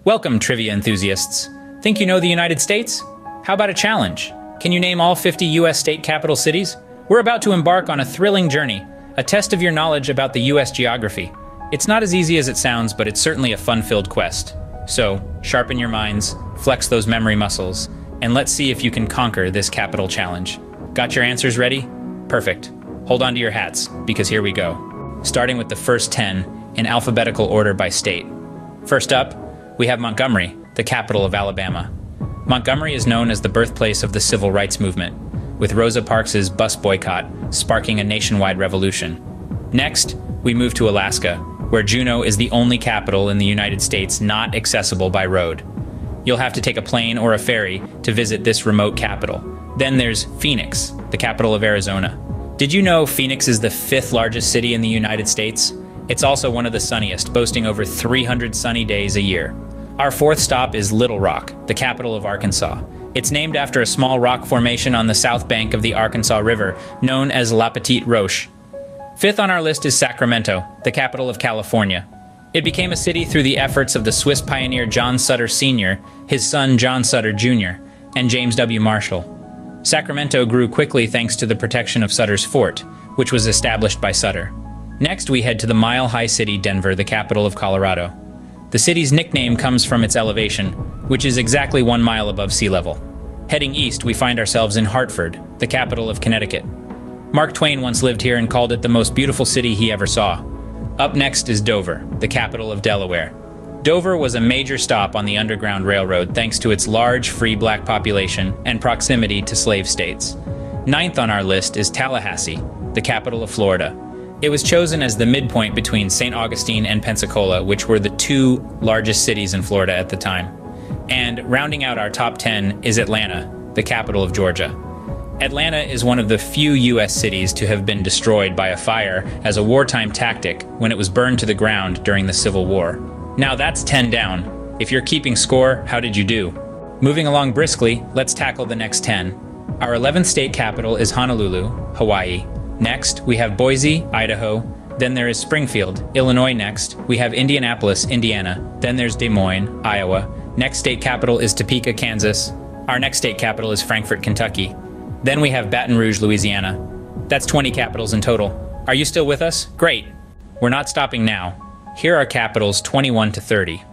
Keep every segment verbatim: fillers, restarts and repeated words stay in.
Welcome, trivia enthusiasts. Think you know the United States? How about a challenge? Can you name all fifty U S state capital cities? We're about to embark on a thrilling journey, a test of your knowledge about the U S geography. It's not as easy as it sounds, but it's certainly a fun-filled quest. So, sharpen your minds, flex those memory muscles, and let's see if you can conquer this capital challenge. Got your answers ready? Perfect. Hold on to your hats, because here we go. Starting with the first ten, in alphabetical order by state. First up, we have Montgomery, the capital of Alabama. Montgomery is known as the birthplace of the civil rights movement, with Rosa Parks' bus boycott sparking a nationwide revolution. Next, we move to Alaska, where Juneau is the only capital in the United States not accessible by road. You'll have to take a plane or a ferry to visit this remote capital. Then there's Phoenix, the capital of Arizona. Did you know Phoenix is the fifth largest city in the United States? It's also one of the sunniest, boasting over three hundred sunny days a year. Our fourth stop is Little Rock, the capital of Arkansas. It's named after a small rock formation on the south bank of the Arkansas River, known as La Petite Roche. Fifth on our list is Sacramento, the capital of California. It became a city through the efforts of the Swiss pioneer John Sutter Senior, his son John Sutter Junior, and James W. Marshall. Sacramento grew quickly thanks to the protection of Sutter's Fort, which was established by Sutter. Next, we head to the mile-high city Denver, the capital of Colorado. The city's nickname comes from its elevation, which is exactly one mile above sea level. Heading east, we find ourselves in Hartford, the capital of Connecticut. Mark Twain once lived here and called it the most beautiful city he ever saw. Up next is Dover, the capital of Delaware. Dover was a major stop on the Underground Railroad thanks to its large free black population and proximity to slave states. Ninth on our list is Tallahassee, the capital of Florida. It was chosen as the midpoint between Saint Augustine and Pensacola, which were the two largest cities in Florida at the time. And rounding out our top ten is Atlanta, the capital of Georgia. Atlanta is one of the few U S cities to have been destroyed by a fire as a wartime tactic when it was burned to the ground during the Civil War. Now that's ten down. If you're keeping score, how did you do? Moving along briskly, let's tackle the next ten. Our eleventh state capital is Honolulu, Hawaii. Next, we have Boise, Idaho. Then there is Springfield, Illinois next. We have Indianapolis, Indiana. Then there's Des Moines, Iowa. Next state capital is Topeka, Kansas. Our next state capital is Frankfort, Kentucky. Then we have Baton Rouge, Louisiana. That's twenty capitals in total. Are you still with us? Great. We're not stopping now. Here are capitals twenty-one to thirty.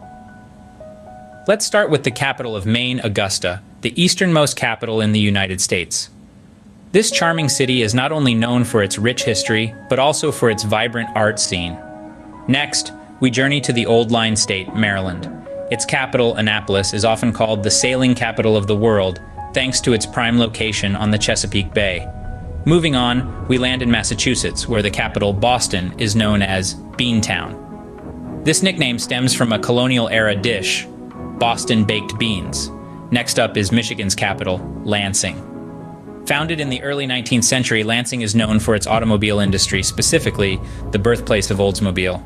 Let's start with the capital of Maine, Augusta, the easternmost capital in the United States. This charming city is not only known for its rich history, but also for its vibrant art scene. Next, we journey to the Old Line State, Maryland. Its capital, Annapolis, is often called the sailing capital of the world, thanks to its prime location on the Chesapeake Bay. Moving on, we land in Massachusetts, where the capital, Boston, is known as Beantown. This nickname stems from a colonial-era dish, Boston baked beans. Next up is Michigan's capital, Lansing. Founded in the early nineteenth century, Lansing is known for its automobile industry, specifically the birthplace of Oldsmobile.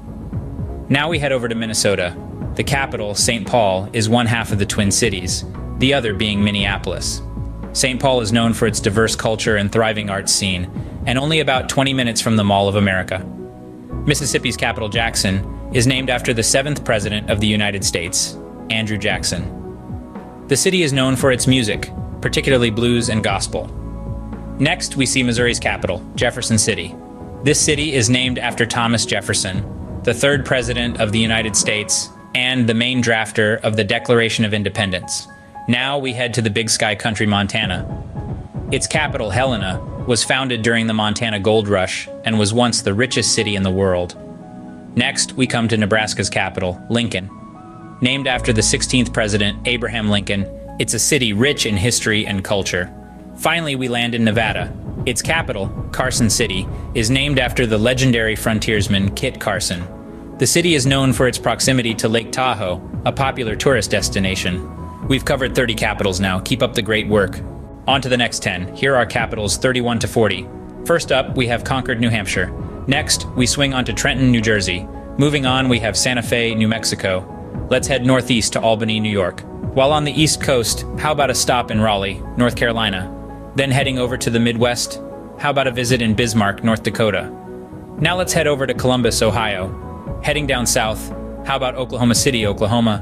Now we head over to Minnesota. The capital, Saint Paul, is one half of the Twin Cities, the other being Minneapolis. Saint Paul is known for its diverse culture and thriving arts scene, and only about twenty minutes from the Mall of America. Mississippi's capital, Jackson, is named after the seventh president of the United States, Andrew Jackson. The city is known for its music, particularly blues and gospel. Next, we see Missouri's capital, Jefferson City. This city is named after Thomas Jefferson, the third president of the United States and the main drafter of the Declaration of Independence. Now we head to the Big Sky country, Montana. Its capital, Helena, was founded during the Montana Gold Rush and was once the richest city in the world. Next, we come to Nebraska's capital, Lincoln. Named after the sixteenth president, Abraham Lincoln, it's a city rich in history and culture. Finally, we land in Nevada. Its capital, Carson City, is named after the legendary frontiersman Kit Carson. The city is known for its proximity to Lake Tahoe, a popular tourist destination. We've covered thirty capitals now. Keep up the great work. On to the next ten. Here are capitals thirty-one to forty. First up, we have Concord, New Hampshire. Next, we swing on to Trenton, New Jersey. Moving on, we have Santa Fe, New Mexico. Let's head northeast to Albany, New York. While on the East Coast, how about a stop in Raleigh, North Carolina? Then heading over to the Midwest, how about a visit in Bismarck, North Dakota? Now let's head over to Columbus, Ohio. Heading down south, how about Oklahoma City, Oklahoma?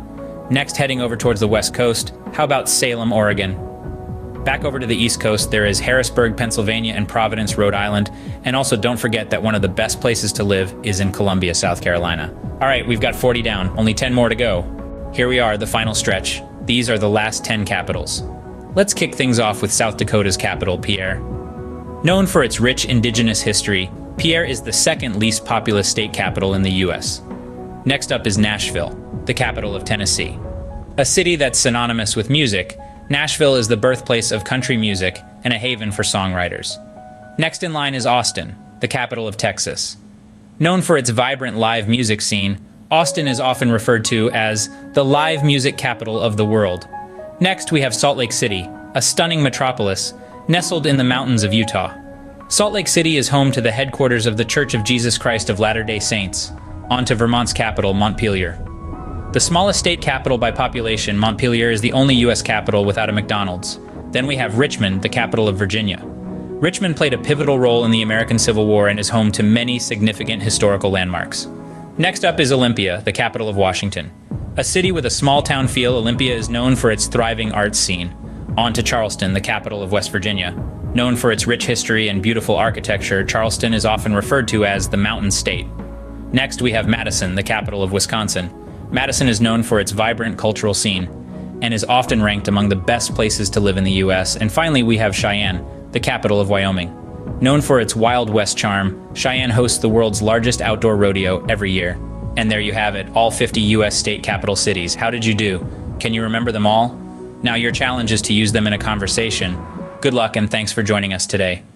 Next, heading over towards the west coast, how about Salem, Oregon? Back over to the east coast, there is Harrisburg, Pennsylvania, and Providence, Rhode Island. And also don't forget that one of the best places to live is in Columbia, South Carolina. All right, we've got forty down, only ten more to go. Here we are, the final stretch. These are the last ten capitals. Let's kick things off with South Dakota's capital, Pierre. Known for its rich indigenous history, Pierre is the second least populous state capital in the U S. Next up is Nashville, the capital of Tennessee. A city that's synonymous with music, Nashville is the birthplace of country music and a haven for songwriters. Next in line is Austin, the capital of Texas. Known for its vibrant live music scene, Austin is often referred to as the live music capital of the world. Next, we have Salt Lake City, a stunning metropolis nestled in the mountains of Utah. Salt Lake City is home to the headquarters of the Church of Jesus Christ of Latter-day Saints. On to Vermont's capital, Montpelier. The smallest state capital by population, Montpelier is the only U S capital without a McDonald's. Then we have Richmond, the capital of Virginia. Richmond played a pivotal role in the American Civil War and is home to many significant historical landmarks. Next up is Olympia, the capital of Washington. A city with a small-town feel, Olympia is known for its thriving arts scene. On to Charleston, the capital of West Virginia. Known for its rich history and beautiful architecture, Charleston is often referred to as the Mountain State. Next, we have Madison, the capital of Wisconsin. Madison is known for its vibrant cultural scene and is often ranked among the best places to live in the U S. And finally, we have Cheyenne, the capital of Wyoming. Known for its Wild West charm, Cheyenne hosts the world's largest outdoor rodeo every year. And there you have it, all fifty U S state capital cities. How did you do? Can you remember them all? Now your challenge is to use them in a conversation. Good luck and thanks for joining us today.